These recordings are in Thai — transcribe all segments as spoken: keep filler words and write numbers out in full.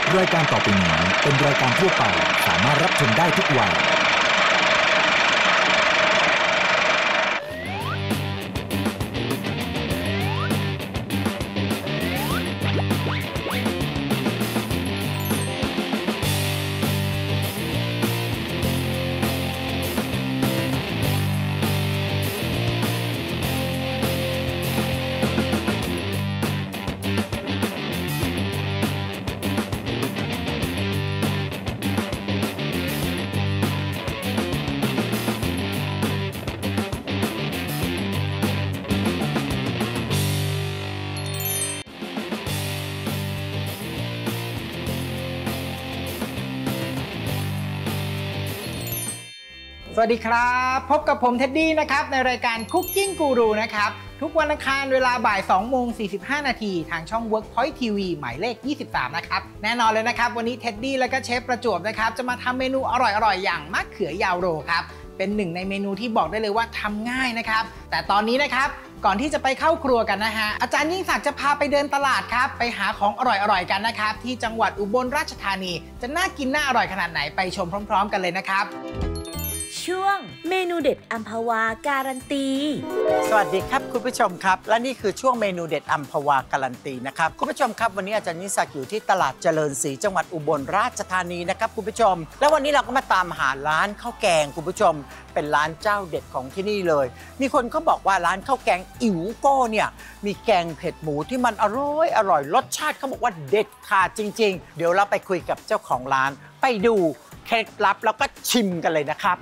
รายการต่อไปนี้เป็นรายการทั่วไปสามารถรับชมได้ทุกวัยสวัสดีครับพบกับผมเท็ดดี้นะครับในรายการ Cooking Guru นะครับทุกวันอังคารเวลาบ่ายสองโมงสี่สิบห้านาทีทางช่อง Workpoint ที วี หมายเลขยี่สิบสามนะครับแน่นอนเลยนะครับวันนี้เท็ดดี้และก็เชฟประจวบนะครับจะมาทำเมนูอร่อยๆอย่างมะเขือยาวโรครับเป็นหนึ่งในเมนูที่บอกได้เลยว่าทำง่ายนะครับแต่ตอนนี้นะครับก่อนที่จะไปเข้าครัวกันนะฮะอาจารย์ยิ่งศักดิ์จะพาไปเดินตลาดครับไปหาของอร่อยๆกันนะครับที่จังหวัดอุบลราชธานีจะน่ากินน่าอร่อยขนาดไหนไปชมพร้อมๆกันเลยนะครับช่วงเมนูเด็ดอัมพวาการันตีสวัสดีครับคุณผู้ชมครับและนี่คือช่วงเมนูเด็ดอัมพวาการันตีนะครับคุณผู้ชมครับวันนี้อาจารย์นิสักอยู่ที่ตลาดเจริญศรีจังหวัดอุบลราชธานีนะครับคุณผู้ชมและวันนี้เราก็มาตามหาร้านข้าวแกงคุณผู้ชมเป็นร้านเจ้าเด็ดของที่นี่เลยมีคนเขาบอกว่าร้านข้าวแกงอิ๋วโก้เนี่ยมีแกงเผ็ดหมูที่มันอร่อยอร่อยรสชาติเขาบอกว่าเด็ดขาดจริงๆเดี๋ยวเราไปคุยกับเจ้าของร้านไปดูเคล็ดลับแล้วก็ชิมกันเลยนะครับ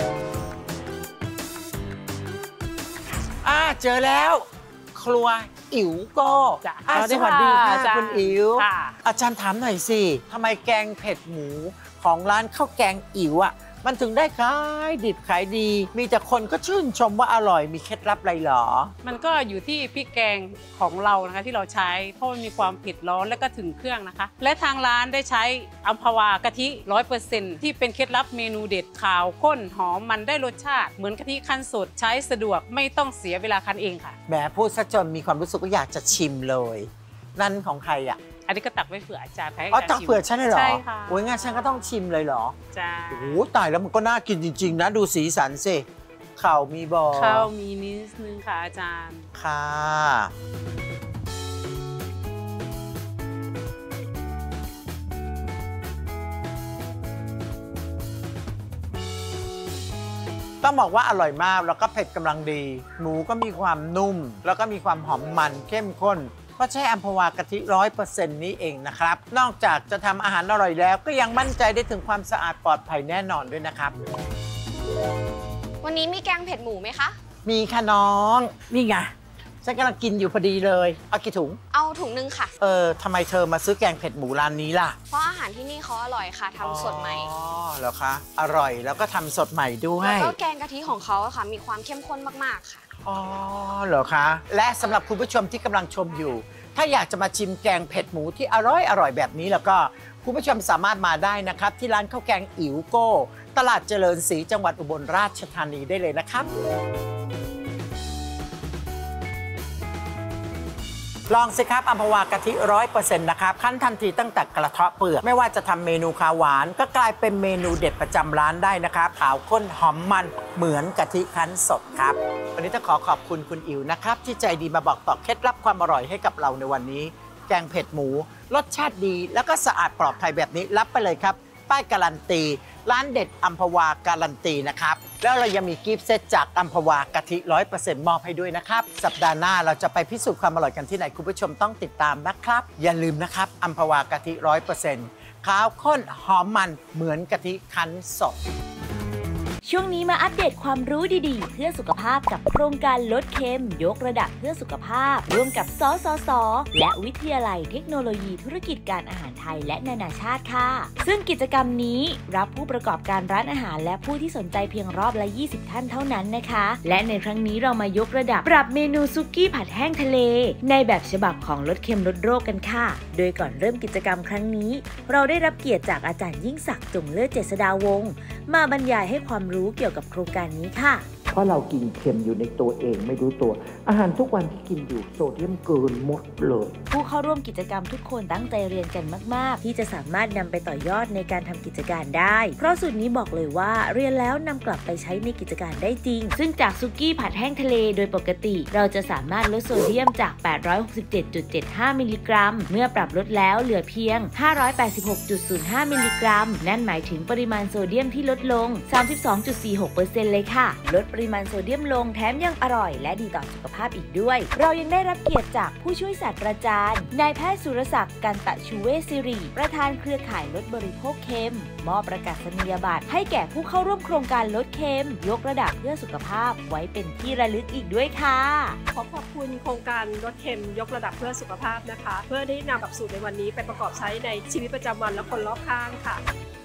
อ่าเจอแล้วครัวอิ๋วโก้อ่าสวัสดีค่ะคุณอิ๋วอาจารย์ถามหน่อยสิทำไมแกงเผ็ดหมูของร้านข้าวแกงอิ๋วอ่ะมันถึงได้ขายดิบขายดีมีแต่คนก็ชื่นชมว่าอร่อยมีเคล็ดลับอะไรหรอมันก็อยู่ที่พริกแกงของเรานะคะที่เราใช้เพราะมันมีความเผ็ดร้อนและก็ถึงเครื่องนะคะและทางร้านได้ใช้อัมพวากะทิ ร้อยเปอร์เซ็นต์ ที่เป็นเคล็ดลับเมนูเด็ดขาวข้นหอมมันได้รสชาติเหมือนกะทิคั้นสดใช้สะดวกไม่ต้องเสียเวลาคั้นเองค่ะแหมพูดซะจนมีความรู้สึกว่าอยากจะชิมเลยนั่นของใครอ่ะอันนี้ก็ตักไว้เผื่ออาจารย์ให้อ๋อตักเผื่อฉันเลยเหรอใช่ค่ะโอ้ยงั้นฉันก็ต้องชิมเลยเหรอจ้าโอ้โหตายแล้วมันก็น่ากินจริงๆนะดูสีสันสิข้าวมีบอข้าวมีนิดนึงค่ะอาจารย์ค่ะต้องบอกว่าอร่อยมากแล้วก็เผ็ดกำลังดีหมูก็มีความนุ่มแล้วก็มีความหอมมันเข้มข้นเพราะใช้อัมพวากะทิ ร้อยเปอร์เซ็นต์ นี้เองนะครับนอกจากจะทำอาหารอร่อยแล้วก็ยังมั่นใจได้ถึงความสะอาดปลอดภัยแน่นอนด้วยนะครับวันนี้มีแกงเผ็ดหมูไหมคะมีค่ะน้องนี่ไงฉันกำลังกินอยู่พอดีเลยเอากี่ถุงเอาถุงนึงค่ะเออทำไมเธอมาซื้อแกงเผ็ดหมูร้านนี้ล่ะเพราะอาหารที่นี่เขาอร่อยค่ะทำสดใหม่อ๋อเหรอคะอร่อยแล้วก็ทำสดใหม่ด้วยแล้วก็แกงกะทิของเขาค่ะมีความเข้มข้นมากๆค่ะอ๋อเหรอคะและสำหรับคุณผู้ชมที่กำลังชมอยู่ถ้าอยากจะมาชิมแกงเผ็ดหมูที่อร่อยอร่อยแบบนี้แล้วก็คุณผู้ชมสามารถมาได้นะครับที่ร้านข้าวแกงอิ๋วโก้ตลาดเจริญศรีจังหวัดอุบลราชธานีได้เลยนะครับลองสิครับอัมพวากะทิ ร้อยเปอร์เซ็นต์ นะครับขั้นทันทีตั้งแต่กระเทาะเปลือกไม่ว่าจะทำเมนูข้าวหวานก็กลายเป็นเมนูเด็ดประจำร้านได้นะครับขาวข้นหอมมันเหมือนกะทิคั้นสดครับวันนี้ต้องขอขอบคุณคุณอิ๋วนะครับที่ใจดีมาบอกต่อเคล็ดลับความอร่อยให้กับเราในวันนี้แกงเผ็ดหมูรสชาติดีแล้วก็สะอาดปลอดภัยแบบนี้รับไปเลยครับป้ายการันตีร้านเด็ดอัมพวาการันตีนะครับแล้วเรายังมีกิฟต์เซตจากอัมพวากะทิ ร้อยเปอร์เซ็นต์ มอบให้ด้วยนะครับสัปดาห์หน้าเราจะไปพิสูจน์ความอร่อยกันที่ไหนคุณผู้ชมต้องติดตามนะครับอย่าลืมนะครับอัมพวากะทิ ร้อยเปอร์เซ็นต์ ขาวข้นหอมมันเหมือนกะทิคั้นสดช่วงนี้มาอัปเดตความรู้ดีๆเพื่อสุขภาพกับโครงการลดเค็มยกระดับเพื่อสุขภาพร่วมกับสสส.และวิทยาลัยเทคโนโลยีธุรกิจการอาหารไทยและนานาชาติค่ะซึ่งกิจกรรมนี้รับผู้ประกอบการร้านอาหารและผู้ที่สนใจเพียงรอบละยี่สิบท่านเท่านั้นนะคะและในครั้งนี้เรามายกระดับปรับเมนูซุกี้ผัดแห้งทะเลในแบบฉบับของลดเค็มลดโรคกันค่ะโดยก่อนเริ่มกิจกรรมครั้งนี้เราได้รับเกียรติจากอาจารย์ยิ่งศักดิ์จงเลิศเจษฎาวงศ์มาบรรยายให้ความรู้เกี่ยวกับโครงการนี้ค่ะเพราะเรากินเค็มอยู่ในตัวเองไม่รู้ตัวอาหารทุกวันที่กินอยู่โซเดียมเกินหมดเลยผู้เข้าร่วมกิจกรรมทุกคนตั้งใจเรียนกันมากๆที่จะสามารถนำไปต่อยอดในการทำกิจการได้เพราะสูตรนี้บอกเลยว่าเรียนแล้วนำกลับไปใช้ในกิจการได้จริงซึ่งจากซุกี้ผัดแห้งทะเลโดยปกติเราจะสามารถลดโซเดียมจาก แปดร้อยหกสิบเจ็ดจุดเจ็ดห้า มิลลิกรัมเมื่อปรับลดแล้วเหลือเพียง ห้าร้อยแปดสิบหกจุดศูนย์ห้า มิลลิกรัมนั่นหมายถึงปริมาณโซเดียมที่ลดลง สามสิบสองจุดสี่หกเปอร์เซ็นต์ เลยค่ะลดปริมาณโซเดียมลงแถมยังอร่อยและดีต่อสุขภาพอีกด้วยเรายังได้รับเกียรติจากผู้ช่วยศาสตราจารย์นายแพทย์สุรศักดิ์กันตะชูเวชศิริประธานเครือข่ายลดบริโภคเค็มมอบประกาศนียบัตรให้แก่ผู้เข้าร่วมโครงการลดเค็มยกระดับเพื่อสุขภาพไว้เป็นที่ระลึกอีกด้วยค่ะขอขอบคุณโครงการลดเค็มยกระดับเพื่อสุขภาพนะคะเพื่อได้นำหลักสูตรในวันนี้ไปประกอบใช้ในชีวิตประจำวันและคนรอบข้างค่ะ